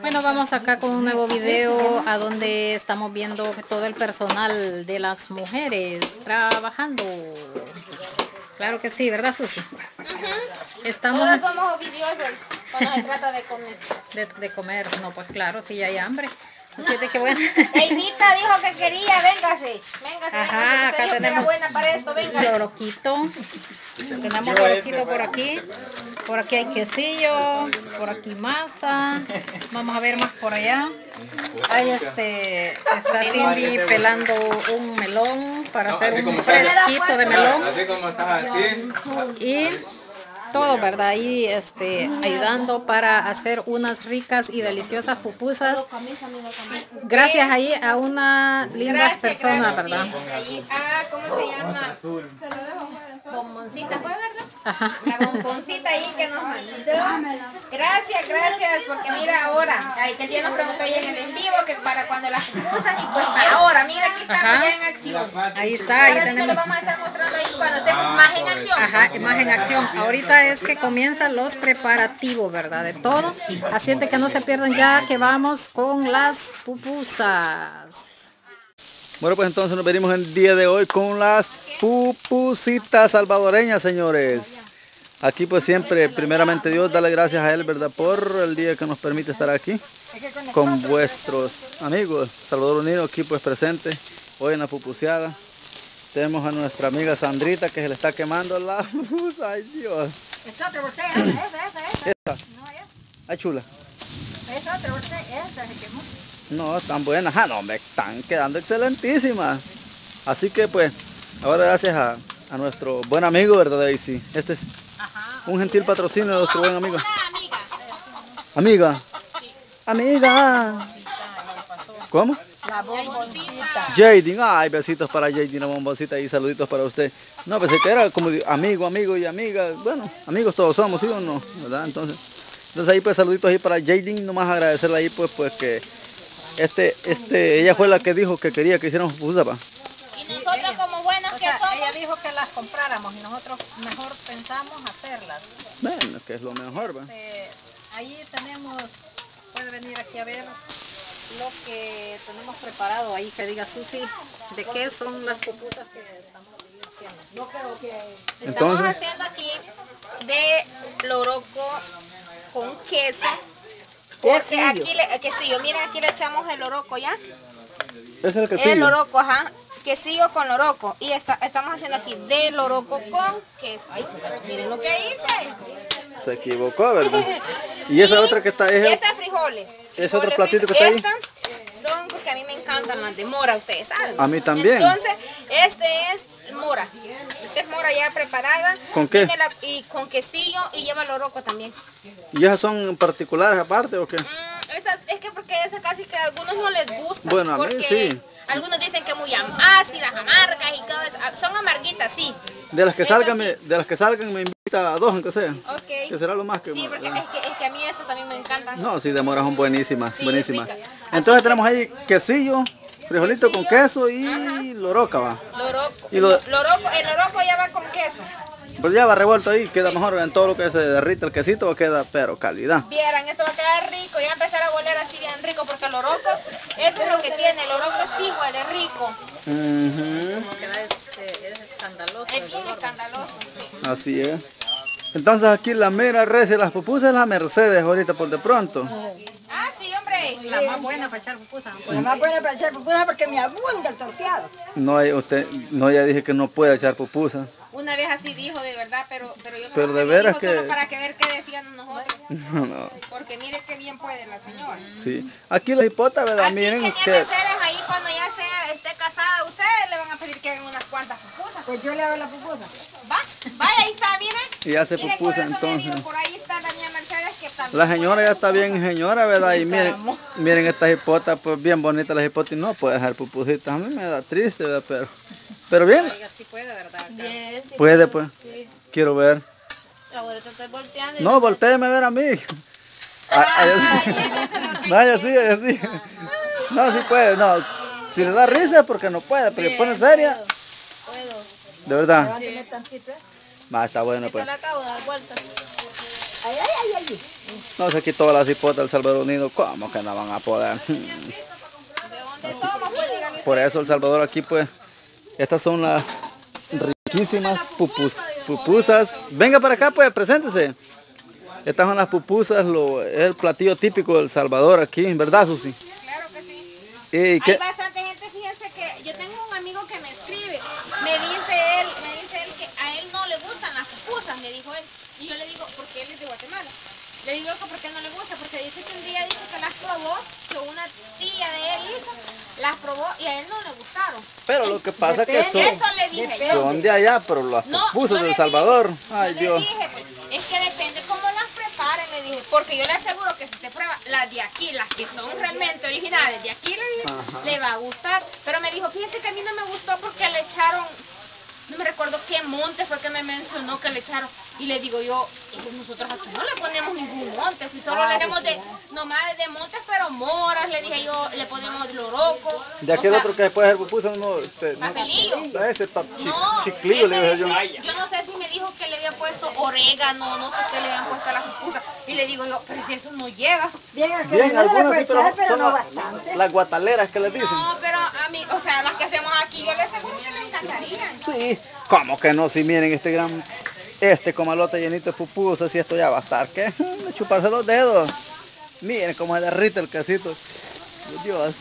Bueno, vamos acá con un nuevo video a donde estamos viendo todo el personal de las mujeres trabajando. Claro que sí, ¿verdad, Susi? Estamos... Todos somos envidiosos cuando se trata de comer. De comer, no, pues claro, si ya hay hambre. Así de que bueno. Eidita dijo que quería, véngase. Véngase, Ajá, acá dijo que era buena para esto, véngase. Loroquito. Tenemos loroquito por aquí. Por aquí hay quesillo, por aquí masa. Vamos a ver más por allá. Ahí está Cindy pelando un melón para hacer un fresquito de melón. Así como estás aquí. Y todo, ¿verdad? Ahí ayudando para hacer unas ricas y deliciosas pupusas. Gracias ahí a una linda persona, ¿verdad? Sí. Ahí, ¿cómo se llama? Bomboncita, ¿fue verdad? Ajá. La bomboncita ahí que nos mandó. Gracias, porque mira ahora, que el día nos preguntó ahí en el en vivo que para cuando las pupusas y pues para ahora, mira aquí estamos ya en acción. Ahí está, ahí Ahora tenemos. lo vamos a estar mostrando ahí cuando estemos más en acción. Ajá, más en acción. Ahorita es que comienzan los preparativos, ¿verdad? De todo. Así es de que no se pierdan ya que vamos con las pupusas. Bueno, pues entonces nos venimos el día de hoy con las pupusitas salvadoreñas, señores. Aquí pues siempre, primeramente Dios, darle gracias a Él, ¿verdad? Por el día que nos permite estar aquí con vuestros amigos. Salvador Unido aquí pues presente hoy en la pupuseada. Tenemos a nuestra amiga Sandrita que se le está quemando la pupusa. Ay, Dios. Es otra botella, esa. Esta. No, esa. Ay, chula. Es otra botella, esa se quemó. No, están buenas. Ah, no, me están quedando excelentísimas. Así que pues, ahora gracias a nuestro buen amigo, ¿verdad, Daisy? Este es un gentil patrocinio de nuestro buen amigo. Amiga. Amiga. ¿Cómo? La bomboncita. Jading, ay, besitos para Jading, la bomboncita y saluditos para usted. No, pensé que era como amigo y amiga. Bueno, amigos todos somos, ¿sí o no? ¿Verdad? Entonces ahí pues saluditos ahí para Jading, nomás agradecerle ahí pues que ella fue la que dijo que quería que hiciéramos pupusas, pa. Y nosotros como buenos O que sea, somos. ella dijo que las compráramos y nosotros mejor pensamos hacerlas. Bueno, que es lo mejor, va. Ahí tenemos, puede venir aquí a ver lo que tenemos preparado ahí, que diga Susi, de qué son las pupusas que estamos haciendo. Estamos Entonces, haciendo aquí de loroco con queso. Porque aquí quesillo, miren aquí le echamos el loroco ya. ese es el que El sigue. loroco, ajá. Quesillo con loroco. Y estamos haciendo aquí de loroco con queso. Ay, miren lo que hice. Se equivocó, ¿verdad? Y esa otra que está es Estas frijoles. ¿Es otro platito que está ahí? Estas son porque a mí me encantan las de mora, ustedes saben. A mí también. Entonces, este es mora. Esta es mora ya preparada. ¿Con qué? Y con quesillo y lleva loroco también. ¿Y esas son particulares aparte o qué? Es que porque esas casi que a algunos no les gusta. Bueno, a mí porque sí. Algunos dicen que muy ácidas, amargas y todo eso. Son amarguitas, sí. De las que Eso salgan, sí. de las que salgan me invita a dos, aunque sea. Ok. Que será lo más que... Sí, porque es que a mí eso también me encanta. No, sí, de mora son buenísimas, Sí, buenísimas. rica. Entonces tenemos ahí quesillo, frijolito con queso y loroca, va. Loroco. Y lo- El loroco ya va con queso. Pues ya va revuelto ahí, queda mejor en todo lo que se derrite el quesito, queda pero calidad. Vieran, esto va a quedar rico, ya va a empezar a oler así bien rico, porque el loroco, eso es lo que tiene, el loroco sí huele rico, Ujú, Queda es escandaloso. es bien escandaloso. Sí. así es. Entonces aquí la mera res de las pupusas es la Mercedes ahorita por de pronto. Ah, sí, hombre. La más buena para echar pupusas. La más buena para echar pupusas porque me abunda el torteado. No, ya dije que no puede echar pupusas. Una vez así dijo de verdad, pero yo Pero creo de que veras lo dijo solo que- para que ver qué decían nosotros, No, porque mire qué bien puede la señora. sí. Aquí la hipota, ¿verdad? Así Miren que que... Mercedes ahí cuando ya esté casada, ustedes le van a pedir que hagan unas cuantas pupusas. Pues yo le hago la pupusa. Va, vaya, ahí está, miren. Y hace Miren, pupusa corazón entonces. herido, por ahí está la niña Mercedes que también. La señora ya está bien señora, ¿verdad? Y miren estas hipotas, pues bien bonitas las hipotas y no puede dejar pupusitas. A mí me da triste, ¿verdad? Pero bien, Oiga, sí puede, ¿verdad? Bien, sí. puede pues. Quiero ver. Ahora te estoy volteando. No, voltéeme a ver a mí. Vaya sí, allá sí. No, sí puede, no. Si le da risa es porque no puede, pero le pone seria. Puedo. De verdad. Levánteme tantito. Va, está bueno Yo pues. le acabo de dar vuelta. Ay, ay, ay, ay. No se quitó la cipota del Salvador Unido. ¿Cómo que no van a poder? ¿De dónde somos? Pues díganme. Por eso El Salvador aquí pues, estas son las riquísimas pupusas. Venga para acá pues, preséntese. Estas son las pupusas, es el platillo típico del Salvador aquí, ¿verdad, Susi? Claro que sí. ¿Y Hay qué? bastante gente, fíjense que yo tengo un amigo que me escribe, me dice él que a él no le gustan las pupusas, me dijo él, y yo le digo, porque él es de Guatemala, le digo que por qué no le gusta, porque dice que un día dice que las probó, que una tía de él hizo, las probó y a él no le gustaron. Pero lo que pasa es que Eso le dije yo. son de allá, pero las pupusas del Salvador. Ay, yo Dios. le dije, pues, es que depende cómo las preparen, le dije, porque yo le aseguro que si se prueba las de aquí, las que son realmente originales de aquí, le dije, le va a gustar. Pero me dijo, fíjese que a mí no me gustó porque le echaron, no me recuerdo qué monte fue que me mencionó que le echaron. Y le digo yo, nosotros aquí no le ponemos ningún monte, si solo le damos nomás de montes, pero moras, le dije yo, le ponemos loroco. De aquel otro que después el pupusa uno... Papelillo. Ese No, chiclillo él le me digo yo. dice, yo no sé si me dijo que le había puesto orégano, no sé qué le habían puesto a las pupusas. Y le digo yo, pero si eso no lleva. Bien, Bien, algunas sí, pero son no las bastante. guataleras que les dicen. No, pero a mí, o sea, las que hacemos aquí, yo le aseguro que le encantarían. Sí. ¿Cómo que no? Si miren este comalote llenito de pupusas, y esto ya va a estar, ¿qué? Chuparse los dedos. Miren cómo se derrite el quesito. Dios.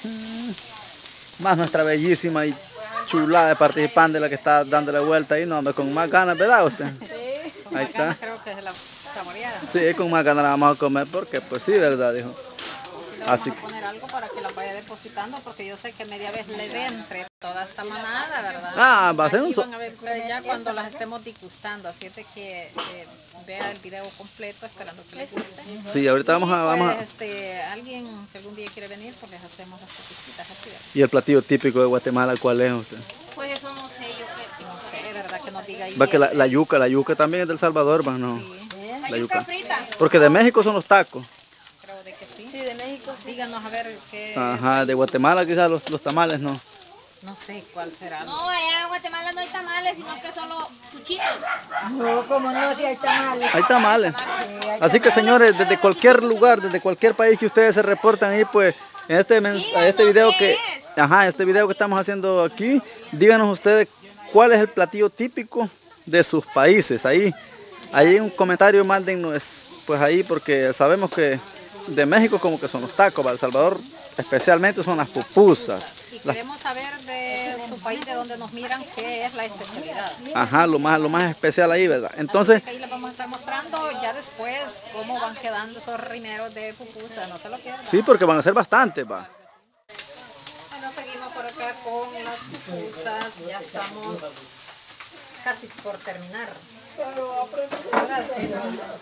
Más nuestra bellísima y chulada de participante de la que está dándole vuelta ahí, no, hombre, con más ganas, ¿verdad usted? Sí, Ahí está. creo que es la saboreada. Sí, con más ganas la vamos a comer porque, pues sí, ¿verdad? Dijo. Le vamos Así a poner algo para que la vaya depositando, porque yo sé que media vez le dé entre toda esta manada, ¿verdad? Ah, va a ser Aquí un van a ver ya cuando las estemos degustando, así es de que vea el video completo esperando que les guste. Sí, ahorita vamos a... Pues, alguien, si algún día quiere venir, pues les hacemos las cositas así, ¿verdad? ¿Y el platillo típico de Guatemala cuál es usted? Pues eso no sé yo qué. No sé, ¿verdad? Que nos diga ahí. Va que la yuca también es del Salvador, ¿va? No. Sí, La yuca frita. Porque de México son los tacos. creo de que sí. Sí, de México. Díganos a ver qué. Ajá, de Guatemala quizás los tamales no. No sé cuál será. No, allá en Guatemala no hay tamales, sino que solo chuchitos. No, como no, si hay tamales. Hay tamales. Sí, hay Así que señores, desde cualquier lugar, desde cualquier país que ustedes se reportan ahí, pues en este video que, este video que estamos haciendo aquí, díganos ustedes cuál es el platillo típico de sus países. Ahí en un comentario mándennos, pues ahí, porque sabemos que de México como que son los tacos, para El Salvador especialmente son las pupusas. Y queremos saber de su país, de donde nos miran, qué es la especialidad. Ajá, lo más especial ahí, ¿verdad? Entonces, Así que ahí les vamos a estar mostrando ya después cómo van quedando esos rimeros de pupusa, no se lo pierdan. sí, porque van a ser bastantes, va. Bueno, seguimos por acá con las pupusas, ya estamos casi por terminar. Ahora sí,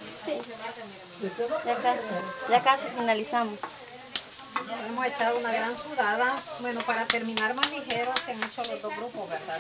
Ya casi finalizamos. hemos echado una gran sudada. Bueno, para terminar más ligero se han hecho los dos grupos, ¿verdad?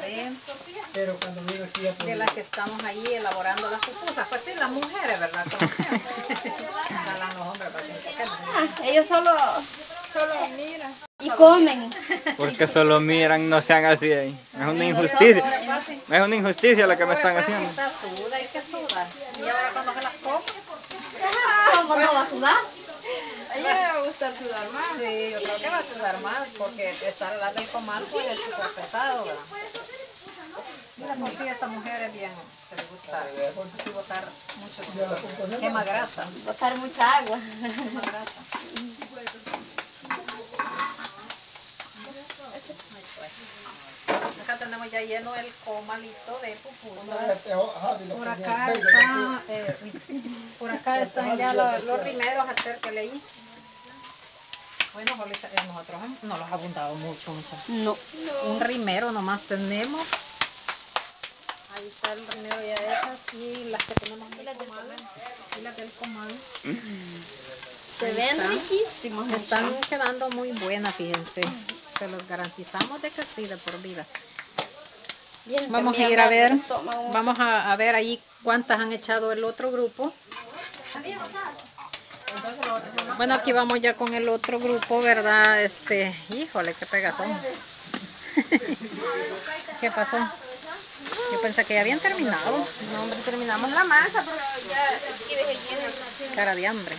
De las que estamos ahí elaborando las pupusas. Pues sí, las mujeres, ¿verdad? Como siempre. Jalan los hombres para que se queden. Ellos solo miran. Y comen. Porque solo miran, no sean así ahí. Es una injusticia. Es una injusticia lo que me están haciendo. Está suda y que suda. Y ahora cuando se las come. ¿Cómo no va a sudar? A ella le va a gustar sudar más. Sí, yo creo que va a sudar más porque estar al lado del comal pues es súper pesado, ¿verdad? Mira, por si esta mujer es bien, se le gusta sí botar mucho, quema grasa. Botar mucha agua. Quema grasa. Acá tenemos ya lleno el comalito de pupusas. Por acá están ya los primeros, acérquele ahí. Bueno, nosotros no los ha abundado mucho. No. Un rimero nomás tenemos. Ahí está el rimero ya de esas y las que tenemos del comal. Y las del comal. Se ven riquísimos. Están quedando muy buenas, fíjense. Se los garantizamos de que sí, de por vida. Bien, Vamos a también ir a ver, el estómago. vamos a ver ahí cuántas han echado el otro grupo. Bueno, aquí vamos ya con el otro grupo, ¿verdad? Híjole, qué pegazón. ¿Qué pasó? Yo pensé que ya habían terminado. No, hombre, terminamos la masa, pero ya aquí dejé lleno. Cara de hambre.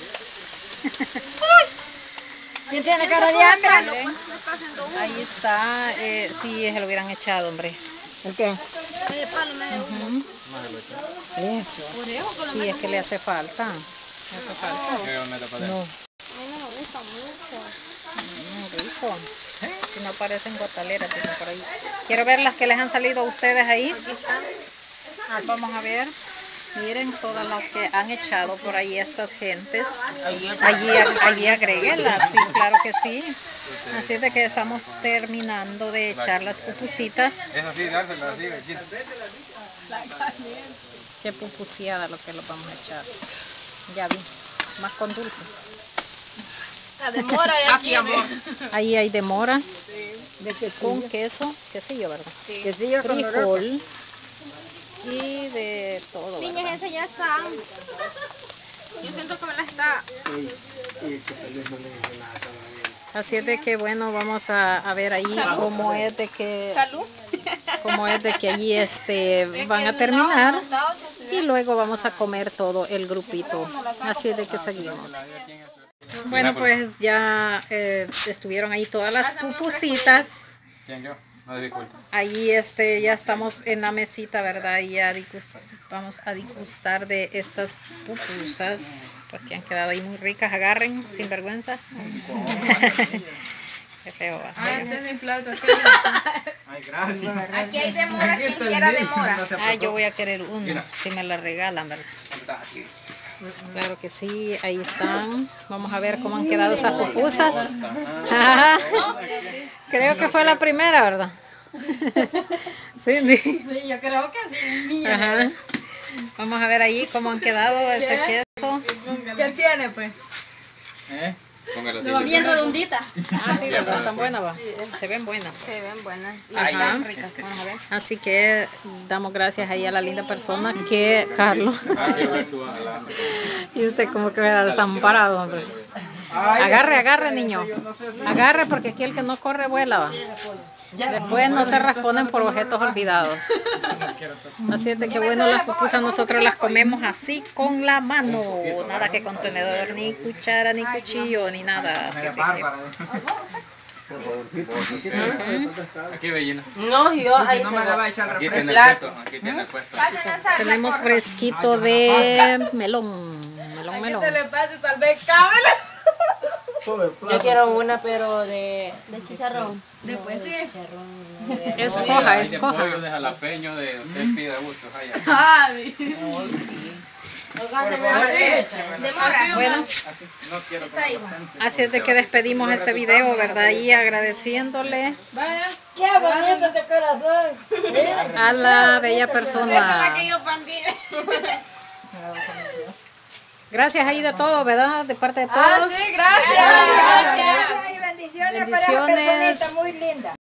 ¿Quién tiene cara de hambre? Ahí está. Sí, se lo hubieran echado, hombre. ¿El qué? Sí, es que le hace falta. Le hace falta. No. A mí no me gusta mucho. Rico. Si no parecen guataleras, dicen por ahí. Quiero ver las que les han salido a ustedes ahí. Vamos a ver. Miren todas las que han echado por ahí estas gentes. Allí agréguenlas, sí, claro que sí. Así es de que estamos terminando de echar las pupusitas. Eso sí, dársela así, Qué pupuseada lo que los vamos a echar. Ya vi, más con dulce. La demora aquí, amor. Ahí hay de mora, con queso, quesillo, ¿verdad? Quesillo con Frijol y de todo, Niñas, ¿verdad? esas ya están. Yo siento que me las está. Así es de que bueno, vamos a ver ahí cómo es de que Salud. allí van a terminar y luego vamos a comer todo el grupito. Así es de que seguimos. Bueno, pues ya estuvieron ahí todas las pupusitas. ¿Quién yo? No disculpe. Allí ya estamos en la mesita, ¿verdad? Y ya vamos a degustar de estas pupusas, pues que han quedado ahí muy ricas. Agarren, sin vergüenza. Qué feo va a ser. Este es mi plato. Ay, gracias. Aquí hay demora, quien quiera demora. Yo voy a querer uno, si me la regalan, ¿verdad? Claro que sí, ahí están. Vamos a ver cómo han quedado esas pupusas. Ajá. Creo que fue la primera, ¿verdad? Sí, Sí, yo creo que es mía. ajá. Vamos a ver ahí cómo han quedado ese queso. ¿Qué tiene, pues? Póngalo Lo va bien redondita. Ah, sí, ¿verdad? Están buenas, va. Se ven buenas. Se ven buenas. Y Ajá. están ricas. Vamos a ver. Así que damos gracias ahí a la linda persona que Carlos. Y usted como que me ha desamparado, hombre. Agarre, niño. Agarre porque aquí el que no corre vuela, va. Después no se responden por objetos olvidados. Así es de que bueno, las pupusas nosotros las comemos así con la mano. Nada que contenedor, ni cuchara, ni cuchillo, ni nada. Así es de que- Aquí, bellina. No, yo ahí No me la va a echar refresco. Aquí tiene el puesto. Aquí tiene el puesto. Pasen la salsa. tenemos fresquito de melón. Melón. pase, tal vez cámela. Yo quiero una, pero de chicharrón. Después sí. Escoja. Pollo de jalapeño, de usted pide gustos allá. Demora. Bueno, No quiero Está ahí. así es de que despedimos este video, ¿verdad? Y agradeciéndole Qué bonito este corazón. a la bella persona. yo pandí. Gracias ahí de todo, ¿verdad? De parte de todos. Gracias. Gracias. Bendiciones. Bendiciones. Muy linda.